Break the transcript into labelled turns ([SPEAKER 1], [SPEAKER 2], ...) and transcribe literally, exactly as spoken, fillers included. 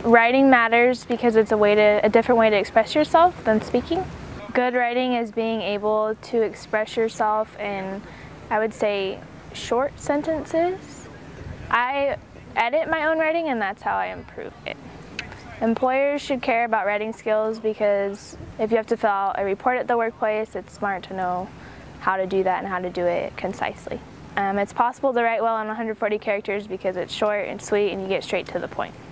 [SPEAKER 1] Writing matters because it's a way to a different way to express yourself than speaking. Good writing is being able to express yourself in, I would say, short sentences. I edit my own writing and that's how I improve it. Employers should care about writing skills because if you have to fill out a report at the workplace, it's smart to know how to do that and how to do it concisely. Um, it's possible to write well on one hundred forty characters because it's short and sweet and you get straight to the point.